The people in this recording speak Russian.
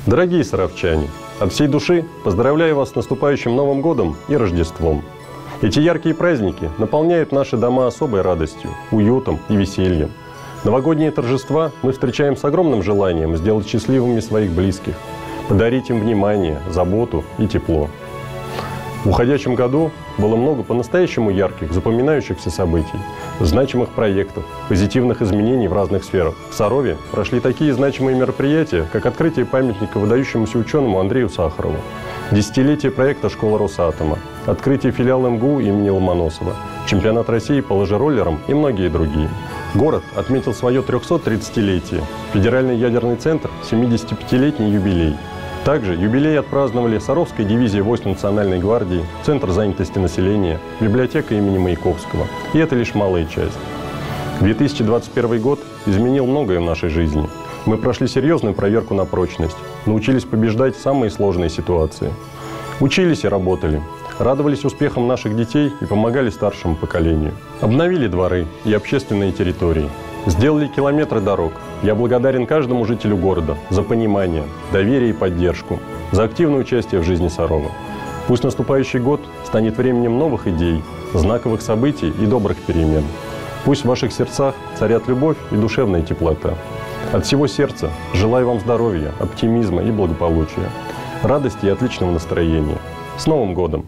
Дорогие саровчане, от всей души поздравляю вас с наступающим Новым годом и Рождеством. Эти яркие праздники наполняют наши дома особой радостью, уютом и весельем. Новогодние торжества мы встречаем с огромным желанием сделать счастливыми своих близких, подарить им внимание, заботу и тепло. В уходящем году было много по-настоящему ярких, запоминающихся событий, значимых проектов, позитивных изменений в разных сферах. В Сарове прошли такие значимые мероприятия, как открытие памятника выдающемуся ученому Андрею Сахарову, десятилетие проекта «Школа Росатома», открытие филиала МГУ имени Ломоносова, чемпионат России по лыжероллерам и многие другие. Город отметил свое 330-летие, федеральный ядерный центр – 75-летний юбилей. Также юбилей отпраздновали Саровская дивизия войск Национальной гвардии, Центр занятости населения, библиотека имени Маяковского. И это лишь малая часть. 2021 год изменил многое в нашей жизни. Мы прошли серьезную проверку на прочность, научились побеждать самые сложные ситуации. Учились и работали, радовались успехам наших детей и помогали старшему поколению. Обновили дворы и общественные территории. Сделали километры дорог. Я благодарен каждому жителю города за понимание, доверие и поддержку, за активное участие в жизни Сарова. Пусть наступающий год станет временем новых идей, знаковых событий и добрых перемен. Пусть в ваших сердцах царят любовь и душевная теплота. От всего сердца желаю вам здоровья, оптимизма и благополучия, радости и отличного настроения. С Новым годом!